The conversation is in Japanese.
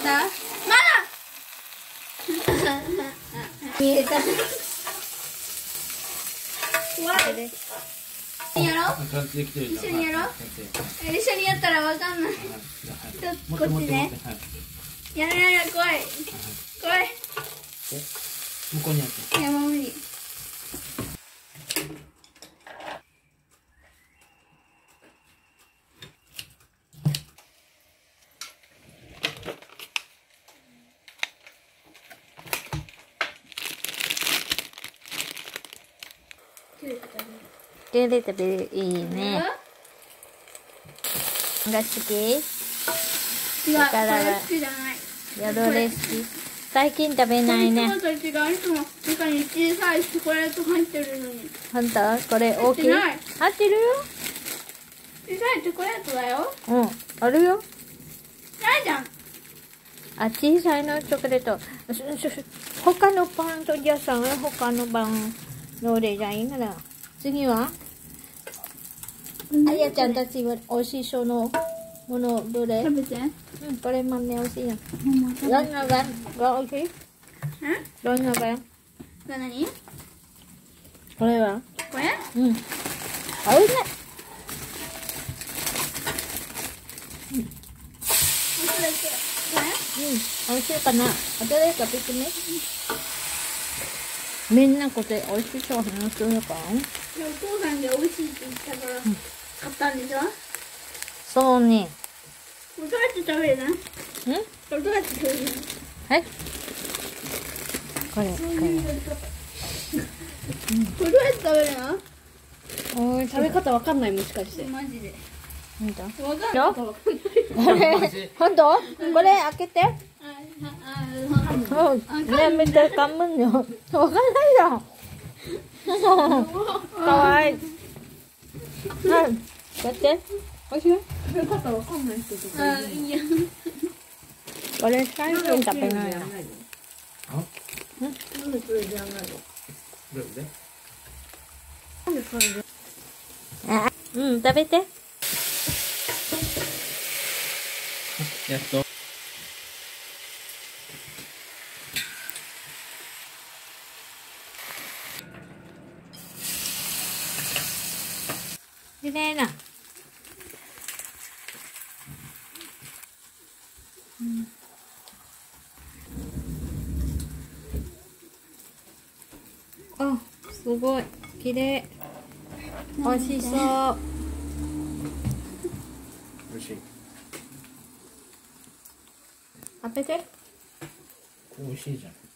まだ見えた。怖い。やろう。一緒にやろう。一緒にやったらわかんない。ちょっとこっちね。やらやら怖い。怖い。 向こうにやって。 いやもう無理。 手で食べる。いいね。が好き？ 違う、これ好きじゃない。 夜レシピ。最近食べないね。 いつもと違う。いつも中に小さいチョコレート入ってるのに。 ほんと？これ大きい？ 入ってるよ。 小さいチョコレートだよ。 うん、あるよ。 ないじゃん。 あ、小さいのチョコレート。他のパンとじゃさ、他のパンのでじゃいいから。次はあやちゃんたちは美味しそうのものどれ？ 食べて。 うん、これ豆美味しいよ。どんなが美味しい？どんなが？ これ何？ これは？ これ？ うん。美味しい。美味しいかな。後で食べてね。みんなこれ美味しそう話すのか？ お父さんが美味しいって言ったから買ったんでしょ？ そうね。 これどうやって食べるの？これどうやって食べるの？ はい。これ。 これどうやって食べるの？ 食べ方わかんないもしかして。 マジで。 ほんと？ わかんない。 ほんと？これ開けて。ね、見て噛むんよ。わかんないよ。かわいい。はい。やって。おいしい？ 食べ方わかんない人とかいるの？ いや。 これ最近食べないよ。 なんでそれじゃないの？ どれで？ なんでそれで？ うん、食べて。 やっと。 きれいな。あ、すごい。きれい。美味しそう。 美味しい。 食べて。 美味しいじゃん。